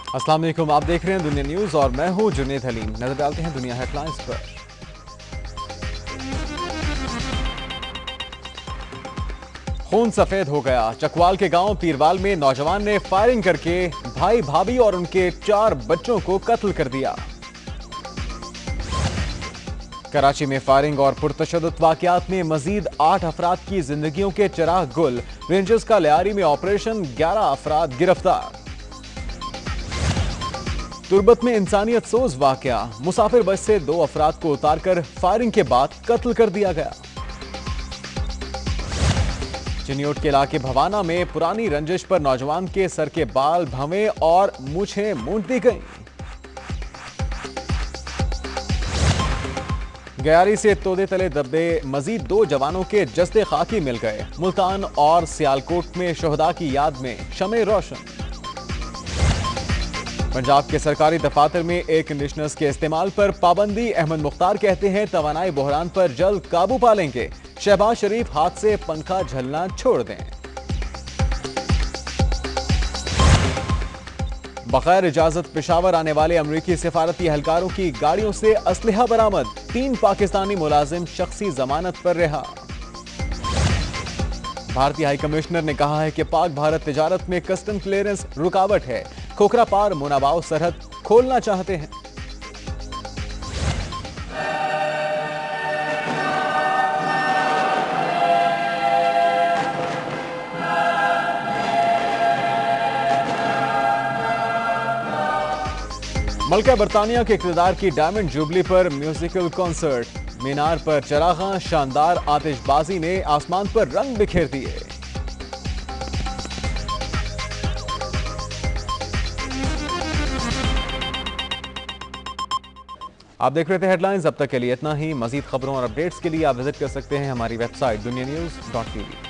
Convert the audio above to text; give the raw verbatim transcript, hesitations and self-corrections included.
अस्सलाम वालेकुम, आप देख रहे हैं दुनिया न्यूज और मैं हूं जुनेद हलीम। नजर डालते हैं दुनिया हेडलाइंस पर। खून सफेद हो गया। चकवाल के गांव पीरवाल में नौजवान ने फायरिंग करके भाई भाभी और उनके चार बच्चों को कत्ल कर दिया। कराची में फायरिंग और पुरतशद्दुद वाकयात में मजीद आठ अफराद की जिंदगियों के चिराग गुल। रेंजर्स का लियारी में ऑपरेशन, ग्यारह अफराद गिरफ्तार। तुर्बत में इंसानियत सोज वाकया। मुसाफिर बस से दो अफराद को उतारकर फायरिंग के बाद कत्ल कर दिया गया। चिन्योट के इलाके भवाना में पुरानी रंजिश पर नौजवान के सर के बाल, भवें और मूछें मूंद दी गईं। गयारी से तोदे तले दबे मजीद दो जवानों के जस्ते खाकी मिल गए। मुल्तान और सियालकोट में शोहदा की याद में शमे रोशन। पंजाब के सरकारी दफातर में एयर कंडीशनर्स के इस्तेमाल पर पाबंदी। अहमद मुख्तार कहते हैं तवानाई बहरान पर जल्द काबू पा लेंगे। शहबाज शरीफ हाथ से पंखा झलना छोड़ दें। बगैर इजाजत पेशावर आने वाले अमरीकी सिफारती एहलकारों की गाड़ियों से असलहा बरामद। तीन पाकिस्तानी मुलाजिम शख्सी जमानत पर रिहा। भारतीय हाई कमिश्नर ने कहा है कि पाक भारत तिजारत में कस्टम क्लियरेंस रुकावट है। खोखरा पार मुनाबाव सरहद खोलना चाहते हैं। मलका बरतानिया के इक़्तिदार की डायमंड जुबली पर म्यूजिकल कॉन्सर्ट। मीनार पर चरागां, शानदार आतिशबाजी ने आसमान पर रंग बिखेर दिए। आप देख रहे थे हेडलाइंस। अब तक के लिए इतना ही। मजीद खबरों और अपडेट्स के लिए आप विजिट कर सकते हैं हमारी वेबसाइट दुनिया न्यूज डॉट टीवी।